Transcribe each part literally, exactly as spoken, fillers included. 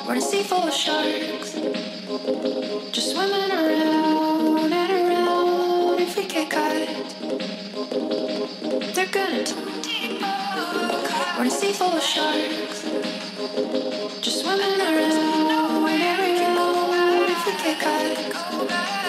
What a sea full of sharks, just swimming around and around. If we get caught, they're gonna take deep. What a sea full of sharks, just swimming around and around. If we get caught,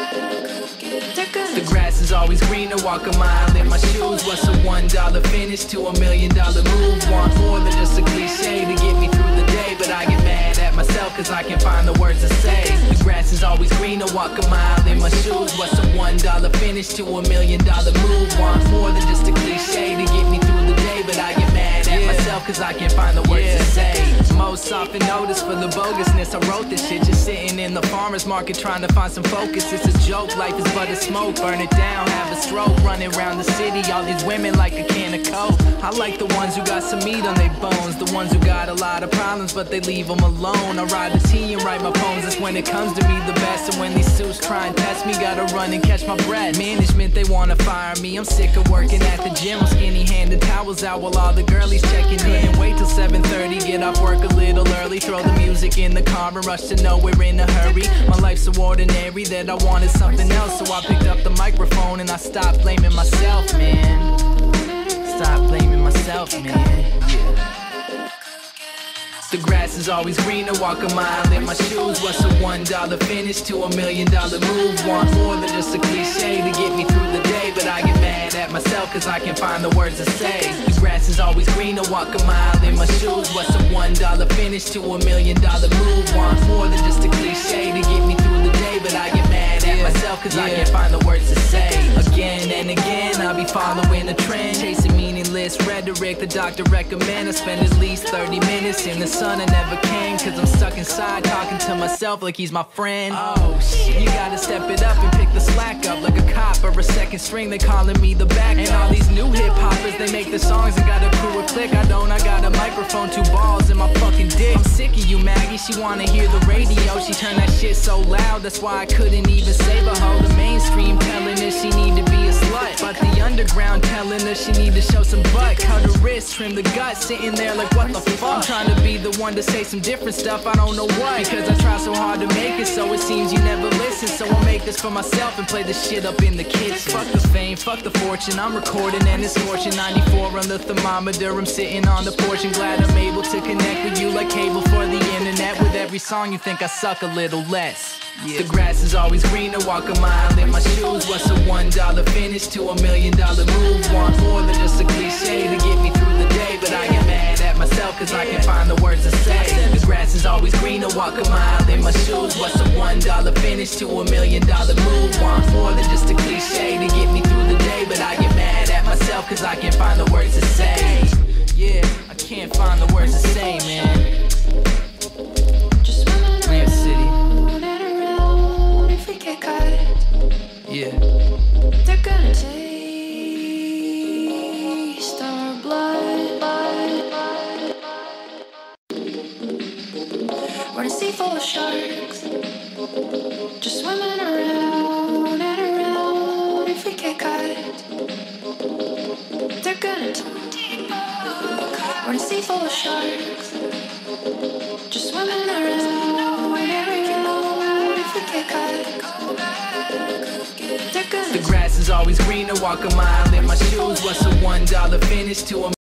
they're gonna. The grass is always greener, walk a mile in my shoes. What's a one dollar finish to a million dollar move? Want more than just a cliche to get me through the day, but I get mad at myself cause I can't find the words to say. The grass is always greener, walk a mile in my shoes. What's a one dollar finish to a million dollar move? Want more than just a cliche to get me through the day, but I get mad at myself cause I can't find the words yeah. to say. Most often noticed for the bogusness, I wrote this shit just sitting in the farmer's market trying to find some focus. It's a joke, life is but a smoke, burn it down, have a stroke, running around the city, all these women like a can of coke. I like the ones who got some meat on their bones, the ones who got a lot of problems but they leave them alone. I ride the T and write my poems, that's when it comes to be the best. And when these suits try and test me, gotta run and catch my breath. Management, they wanna fire me, I'm sick of working at the gym. I'm skinny handing towels out while all the girlies checking in. Wait till seven thirty, get off work a little early, throw the music in the car and rush to nowhere in a hurry. My life's so ordinary that I wanted something else, so I picked up the microphone and I stopped blaming myself, man. Stop blaming myself, man. Yeah. The grass is always greener, walk a mile in my shoes. What's a one dollar finish to a million dollar move? Want more than just a cliche to get me through the day, but I get mad at myself cause I can't find the words to say. The grass is always greener, walk a mile in my shoes. What's a one dollar finish to a million dollar move? Want more than just a cliche to get me through the day, but I get mad at myself cause yeah. I can't find the words to say. Again and again, I'll be following a trend, chasing meaningless rhetoric the doctor recommend. I spend at least thirty minutes in the sun, I never can cause I'm stuck inside talking to myself like he's my friend. Oh shit, you gotta step it up and pick the slack up like a cop or a second string, they calling me the back. And all these new hip hoppers, they make the songs and got a crew a click. I don't, I got a microphone, two balls in my fucking dick. I'm sick of you, Maggie, she wanna hear the radio, she turned that shit so loud, that's why I couldn't even save a hoe. The mainstream telling her she need to be a slut, but the underground telling her she need to show some butt. Cut her wrist, trim the gut, sitting there like what the fuck. I'm trying to be the one to say some different stuff, I don't know what, because I try so hard to make it, so it seems you never listen. So I'll make this for myself and play this shit up in the kitchen. Fuck the fame, fuck the fortune, I'm recording and it's scorching. Ninety-four on the thermometer, I'm sitting on the porch and glad I'm able to connect with you like cable for the internet. With every song you think I suck a little less. Yeah. The grass is always greener, walk a mile in my shoes. What's a one dollar finish to a million dollar move? Want more than just a cliche to get me through the day, but I get mad at myself cause I can't find the words to say. The grass is always greener, walk a mile in my shoes. What's a one dollar finish to a million dollar move? Want more than just a cliche to get me through the day, but I get mad at myself cause I can't find the words to say. Yeah, I can't find the words to say, man. Lamp City. Yeah. They're gonna taste our blood. We're a sea full of sharks, just swimming around and around. If we get caught, they're gonna take deep. We're a sea full of sharks, just swimming around and around. If we get caught, the grass is always greener, walk a mile in my shoes. What's a one dollar finish to a